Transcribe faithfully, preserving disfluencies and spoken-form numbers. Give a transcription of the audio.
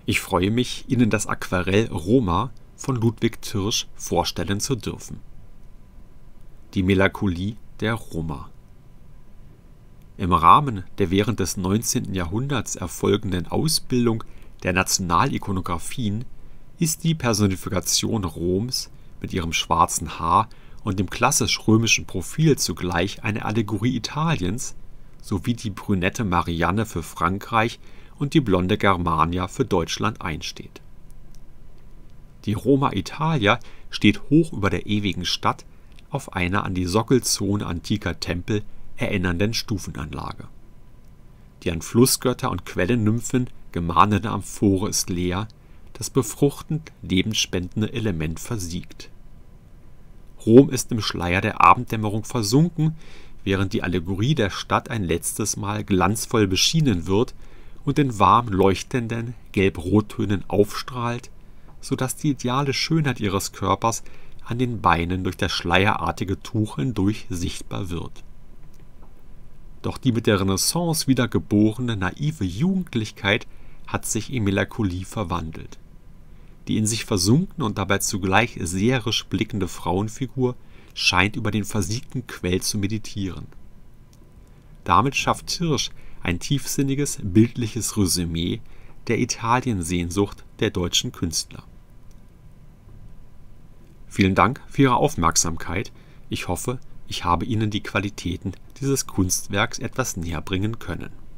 Ich freue mich, Ihnen das Aquarell Roma von Ludwig Thiersch vorstellen zu dürfen. Die Melancholie der Roma. Im Rahmen der während des neunzehnten Jahrhunderts erfolgenden Ausbildung der Nationalikonographien ist die Personifikation Roms mit ihrem schwarzen Haar und dem klassisch-römischen Profil zugleich eine Allegorie Italiens, sowie die brünette Marianne für Frankreich und die blonde Germania für Deutschland einsteht. Die Roma Italia steht hoch über der ewigen Stadt auf einer an die Sockelzone antiker Tempel erinnernden Stufenanlage. Die an Flussgötter und Quellennymphen gemahnende Amphore ist leer, das befruchtend lebensspendende Element versiegt. Rom ist im Schleier der Abenddämmerung versunken, während die Allegorie der Stadt ein letztes Mal glanzvoll beschienen wird und in warm leuchtenden Gelb-Rottönen aufstrahlt, so dass die ideale Schönheit ihres Körpers an den Beinen durch das schleierartige Tuch hindurch sichtbar wird. Doch die mit der Renaissance wiedergeborene naive Jugendlichkeit hat sich in Melancholie verwandelt. Die in sich versunkene und dabei zugleich seherisch blickende Frauenfigur scheint über den versiegten Quell zu meditieren. Damit schafft Thiersch ein tiefsinniges, bildliches Resümee der Italiensehnsucht der deutschen Künstler. Vielen Dank für Ihre Aufmerksamkeit. Ich hoffe, ich habe Ihnen die Qualitäten dieses Kunstwerks etwas näher bringen können.